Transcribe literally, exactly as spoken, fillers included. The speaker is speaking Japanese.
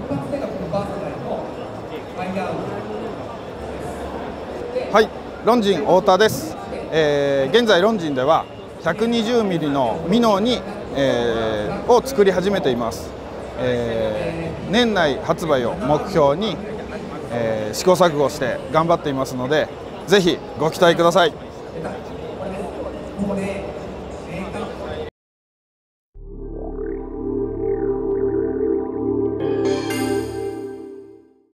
はい、ロンジン太田です。えー、現在ロンジンでは ひゃくにじゅうミリ のミノに、えー、を作り始めています。えー、年内発売を目標に、えー、試行錯誤して頑張っていますので、ぜひご期待ください。